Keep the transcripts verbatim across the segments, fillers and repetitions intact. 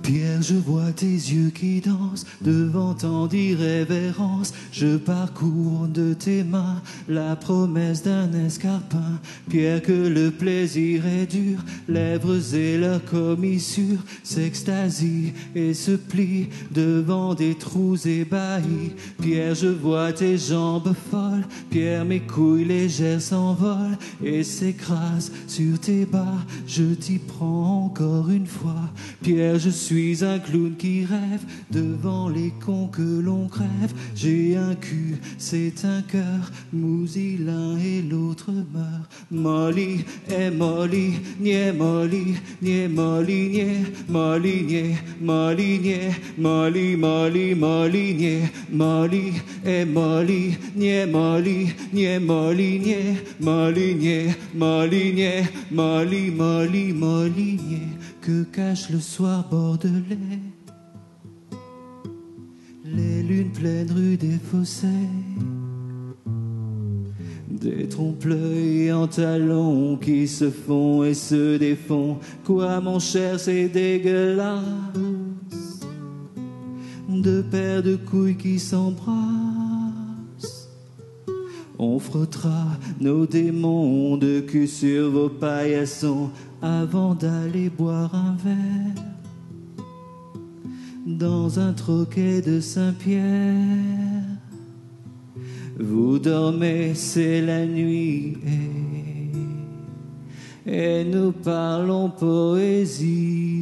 Pierre, je vois tes yeux qui dansent devant tant d'irrévérence. Je parcours de tes mains la promesse d'un escarpin. Pierre, que le plaisir est dur, lèvres et leurs commissures s'extasient et se plient devant des trous ébahis. Pierre, je vois tes jambes folles. Pierre, mes couilles légères s'envolent et s'écrasent sur tes bas. Je t'y prends encore une fois. Pierre, je suis un clown qui rêve devant les cons que l'on crève. J'ai un cul, c'est un cœur, mousy l'un et l'autre meurt. Molly est Molly, niais Molly, niais Molly, niais Molly, niais Molly, niais Molly, Molly, Molly, niais Molly est Molly, niais Molly, niais Molly, niais Molly, niais Molly, niais Molly, Molly, Molly, niais. Que cache le soir bordelais, les lunes pleines rue des Fossés, des trompe-l'œil en talons qui se font et se défont. Quoi mon cher, c'est dégueulasse, deux paires de couilles qui s'embrassent. On frottera nos démons de cul sur vos paillassons avant d'aller boire un verre dans un troquet de Saint-Pierre. Vous dormez, c'est la nuit et, et nous parlons poésie.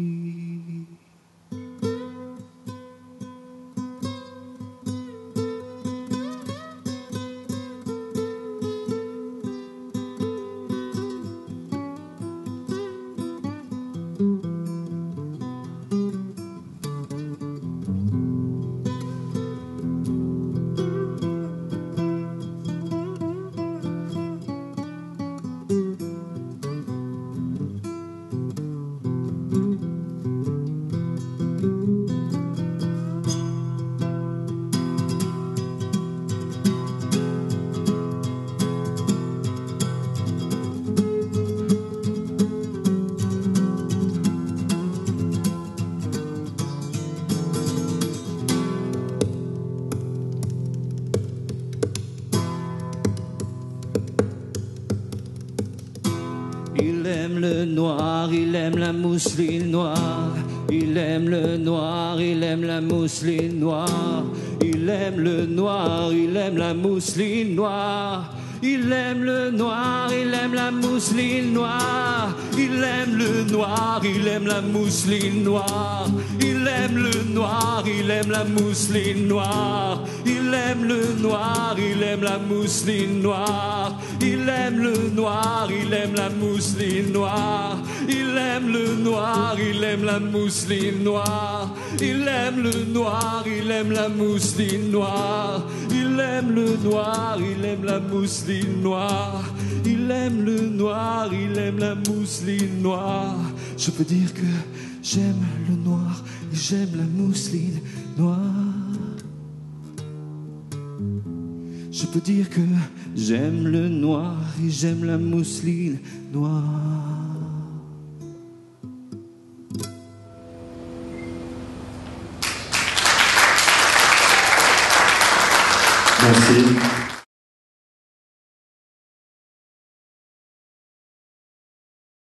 Il aime le noir, il aime la mousseline noire. Il aime le noir, il aime la mousseline noire. Il aime le noir, il aime la mousseline noire. Il aime le noir, il aime la mousseline noire. Il aime le noir, il aime la mousseline noire. Il aime le noir, il aime la mousseline noire. Il aime le noir, il aime la mousseline noire. Il aime le noir, il aime la mousseline noire. Il aime le noir, il aime la mousseline noire. Il aime le noir, il aime la mousseline noire. Il aime le noir, il aime la mousseline noire. Il aime le noir, il aime la mousseline noire. Je peux dire que j'aime le noir et j'aime la mousseline noire. Je peux dire que j'aime le noir et j'aime la mousseline noire. Merci.